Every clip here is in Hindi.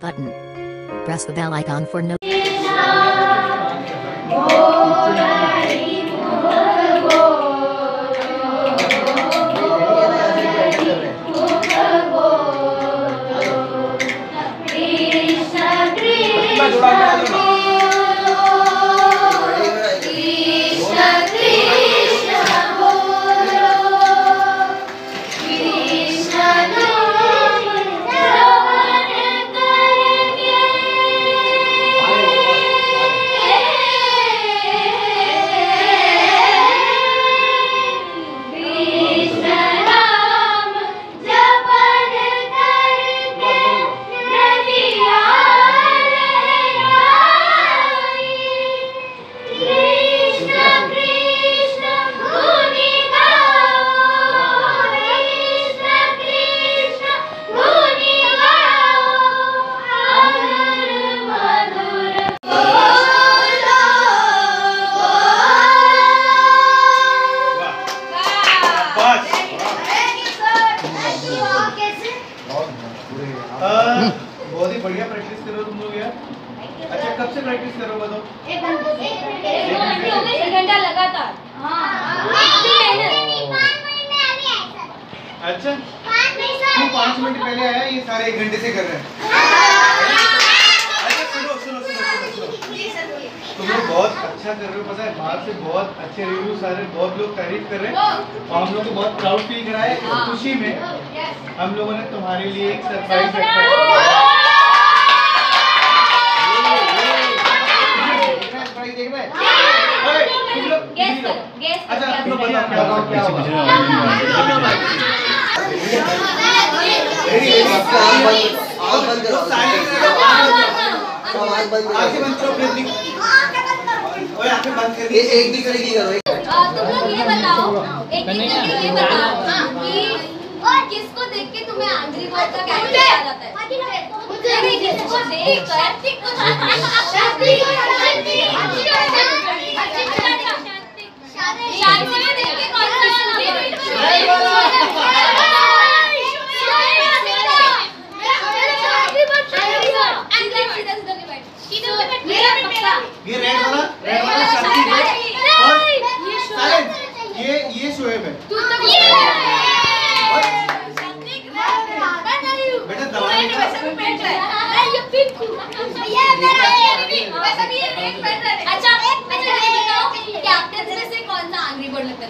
button. Press the bell icon for no. बहुत ही बढ़िया प्रैक्टिस करो तुम लोग यार। अच्छा कब से प्रैक्टिस करो बताओ? एक घंटा लगातार। अच्छा तू 5 मिनट पहले आया, ये सारे 1 घंटे से कर रहे हैं। अच्छा सुनो सुनो सुनो सुनो तुम लोग बहुत अच्छा कर रहे हो, पता है बाहर से बहुत अच्छे रिव्यू आ रहे हैं, बहुत लोग तारीफ कर रहे हैं और हम लोग को बहुत प्राउड फील करा है। इस खुशी में हम लोगों ने तुम्हारे लिए एक सरप्राइज रखा है। देखना है तुम लोग अच्छा तुम लोग बताओ क्या हुआ? आंखें बंद करो प्लीज। ओए आंखें बंद कर ये एक भी करेगी करो। तुम लोग ये बताओ एक ये बताओ कि किसको देख के तुम्हें एंग्री बर्ड का कैरेक्टर याद आता है? मुझे किसको देखकर शांति को देख के कौन सा ये रेड वाला शांति है और ये शोएब है। बेटा दवाई ये पिंक ये मेरा वैसा नहीं है रेड पेन है। अच्छा ये बताओ कैप्टन में से कौन सा एंग्री बर्ड लगता है?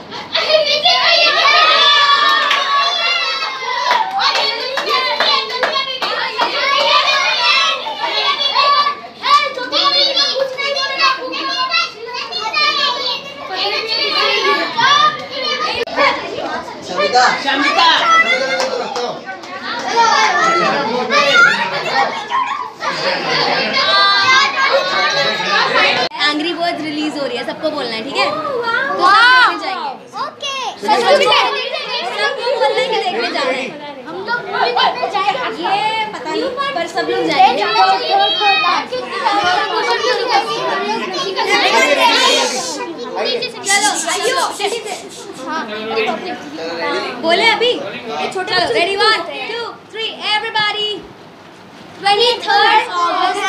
शमिता एंग्री बर्ड्स रिलीज हो रही है, सबको बोलना है ठीक है? तो सब देखने जाएंगे। ओके सब लोग बोलना है कि देखने जाना है। हम लोग देखने जाएंगे ये पता नहीं पर सब लोग जाएंगे। चलो आइयो बोले अभी छोटे रेडी 1 2 3 एवरीबॉडी 23rd August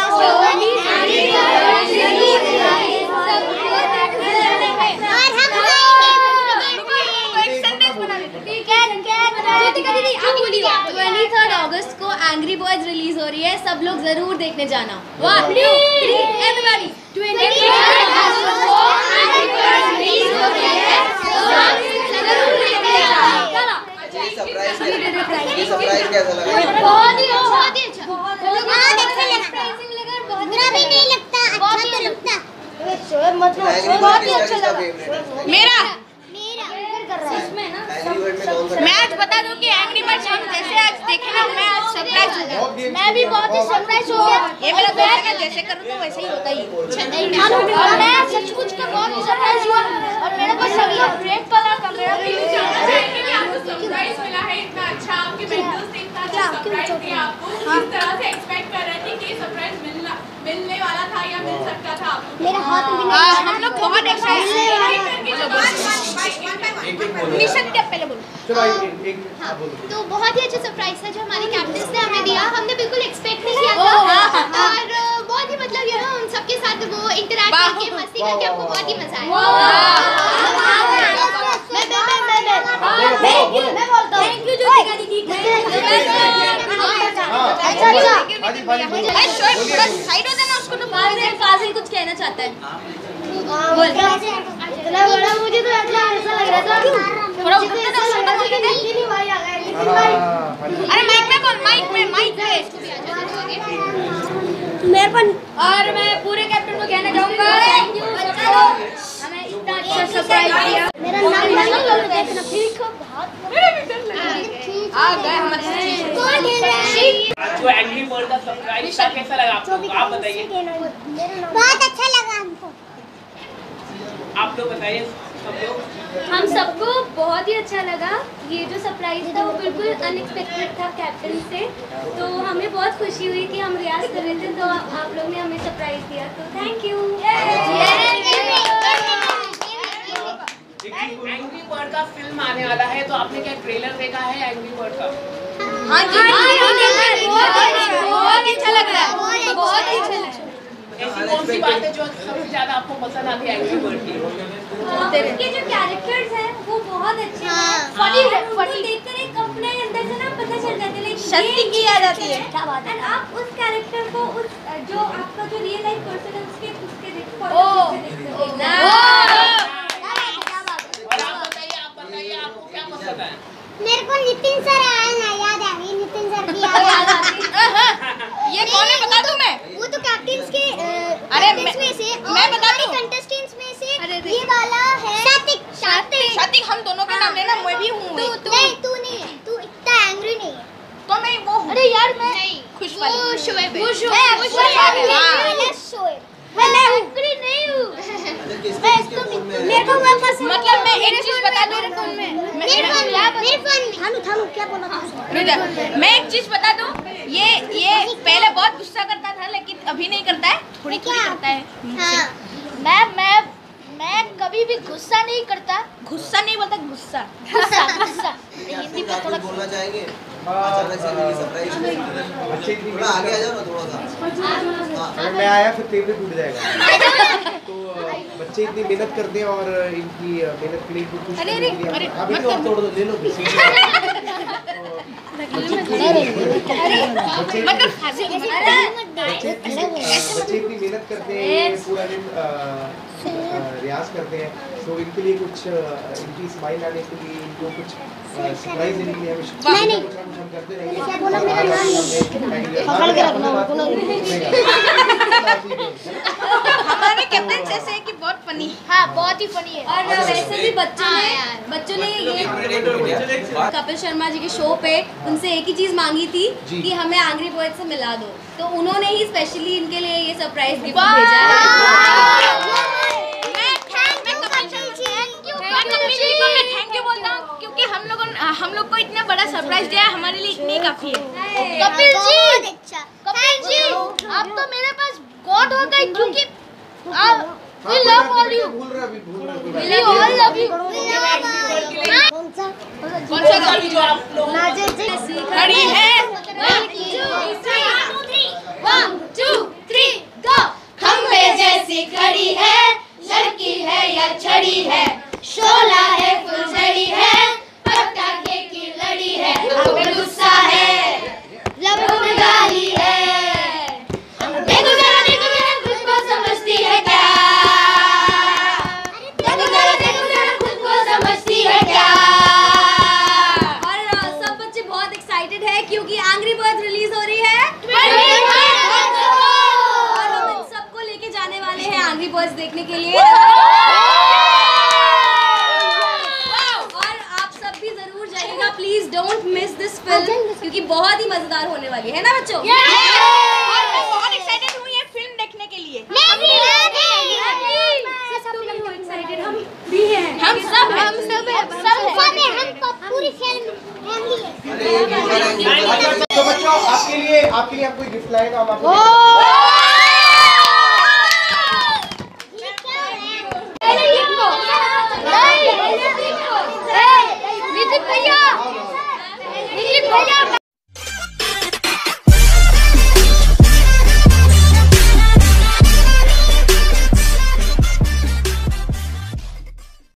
को एंग्री बर्ड्स रिलीज हो रही है, सब लोग जरूर देखने जाना। 1 2 3 एवरीबॉडी 23rd August को एंग्री बर्ड्स रिलीज हो रही है, जरूर देखने जाना। ये सरप्राइज कैसा लगा? बहुत ही अच्छा मेरा भी नहीं लगता, अच्छा तो लगता। बहुत ही अच्छा लगा। मेरा मैं आज बता दूं कि एंग्री बर्ड्स हम जैसे आज देखे ना, मैं आज सरप्राइज हो गया। मैं भी बहुत ही सरप्राइज हो गया। ये मेरा दोस्त है ना, जैसे करूँ तो वैसे ही होता ही। और मैं सचमुच का बहुत ही सरप्राइज हुआ और मेरे को सब रेड कलर का मेरा भी सरप्राइज मिला है इतना अच्छा, आपके मेंटर्स ने इतना अच्छा सरप्राइज दिया आपको। किस तरह से एक्सपेक्ट कर रहे थे कि ये सरप्राइज मिलने वाला था या मिल सकता था? मेरा हाथ भी नहीं। हम लोग बहुत एक्साइटेड हैं। मिशन क्या पहले बोलो। तो बहुत ही अच्छा सरप्राइज था जो हमारे कैप्टन ने हमें दिया। हमने बिल्कुल एक्सपेक्ट नहीं किया था। करके आपको बहुत ही मजा आया। मैं बोलता हूँ थैंक यू ज्योतिका दीदी। साइड हो देना उसको। तो फाजिल कुछ कहना चाहता है। इतना बड़ा मुझे तो ऐसा लग रहा था थोड़ा अरे माइक में बोल, माइक में मेरे पर। और मैं पूरे कैप्टन को कहना चाहूँगा हमें इतना अच्छा सरप्राइज दिया। मेरा नाम जो एंग्री बर्ड का सरप्राइज था कैसा लगा आपको? आप बताइए। बहुत अच्छा लगा हमको। आप लोग बताइए सब लोग। हम सबको बहुत ही अच्छा लगा। ये जो सरप्राइज था वो बिल्कुल अनएक्सपेक्टेड था कैप्टन से, तो हमें बहुत खुशी हुई कि हम रियाज कर रहे थे तो आप लोग ने हमें सरप्राइज दिया, तो थैंक यू। एंग्री बर्ड का फिल्म आने वाला है, तो आपने क्या ट्रेलर देखा है एंग्री बर्ड का? हाँ जी, बहुत अच्छा लग रहा है, बहुत ही अच्छा लग रहा है। ऐसी कौन सी बात है जो सबसे ज्यादा आपको पसंद आती है एंग्री बर्ड की? उनके जो कैरेक्टर्स हैं वो बहुत अच्छे हैं। फनी देखकर एक अपने अंदर से ना पता चल जाता है, लाइक शक्ति की आ जाती है। क्या बात है। आप उस कैरेक्टर को उस जो आपका जो रियल लाइफ पर्सन है उसके देखते और आप बताइए आपको क्या पसंद है? मेरे को नितिन सर आया ना, याद आ गई नितिन सर की याद आती। ये कौन है बता दूं मैं? वो तो कैप्टन्स के अरे में से मैं बता दूं कंटेस्टेंट्स में से ये वाला है सातिक। हम दोनों के नाम लेना, मैं भी हूँ। नहीं तू नहीं है, तू इतना एंग्री नहीं है। तो मैं वो हूँ। अरे यार मैं खुश वाली शोएब मैं एंग्री नहीं हूँ। मैं इसको मेरे को वापस मतलब मैं एक चीज बता दूं, थानू क्या बोला था? मैं एक चीज बता दूं, ये पहले बहुत गुस्सा करता था लेकिन अभी नहीं करता है, थोड़ी करता है। हाँ मैं कभी भी गुस्सा नहीं करता। गुस्सा नहीं बोलता, गुस्सा। हिंदी में थोड़ा बोलना चाहेंगे? बच्चे थोड़ा आगे आ जाओ ना थोड़ा सा। अगर मैं आया फिर टेबल टूट जाएगा। तो बच्चे इतनी मेहनत करते हैं और इनकी मेहनत के लिए कुछ तोड़ दो, ले लो। बच्चे इतनी मेहनत करते हैं, पूरा दिन रियाज करते हैं, तो इनके लिए कुछ इनकी स्माइल आने के लिए, इनको कुछ सरप्राइज देने के लिए हम करते रहेंगे। हमारे कैप्टन जैसे है कि बहुत फनी। हाँ बहुत ही फनी है। और वैसे भी बच्चों ने ये कपिल शर्मा जी के शो पे उनसे एक ही चीज मांगी थी कि हमें एंग्री बर्ड से मिला दो, तो उन्होंने ही स्पेशली इनके लिए ये सरप्राइज गिफ्ट भेजा है। मैं थैंक यू बोलता हूँ क्योंकि हम लोग को इतना बड़ा सरप्राइज दिया, हमारे लिए इतनी काफी है। कपिल जी आप तो मेरे पास गॉड हो गए, क्योंकि we love all you. भूल रहा We all love you. कौन सा गाड़ी जो आप लोग खड़ी है 1 2 3 go. खंबे जैसी खड़ी है, लड़की है या छड़ी है, शोला है फुलझड़ी है, पटाखे की लड़ी है, हम पे गुस्सा है, लबों में गाली है, देखो जरा खुद को समझती है क्या, देखो जरा खुद को समझती है क्या। और सब बच्चे बहुत एक्साइटेड है क्योंकि एंग्री बर्ड्स रिलीज हो रही है और हम इन सबको लेके जाने वाले हैं एंग्री बर्ड्स देखने के लिए। Please don't miss this film क्योंकि बहुत ही मजेदार होने वाली है ना बच्चों। और मैं बहुत एक्साइटेड हूँ ये फिल्म देखने के लिए। हम भी हैं, हम सब पूरी फिल्म तो बच्चों आपके लिए हम कोई गिफ्ट लाएगा, हम आपको नितिन भैया